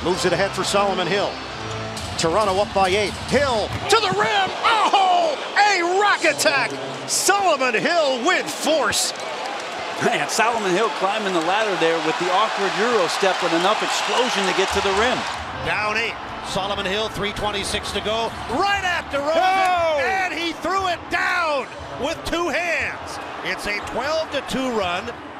Moves it ahead for Solomon Hill. Toronto up by 8. Hill to the rim. Oh, a rock attack. Solomon Hill with force. Man, Solomon Hill climbing the ladder there with the awkward Euro step with enough explosion to get to the rim. Down 8. Solomon Hill, 3:26 to go. Right after Rosen, and he threw it down with 2 hands. It's a 12-2 run.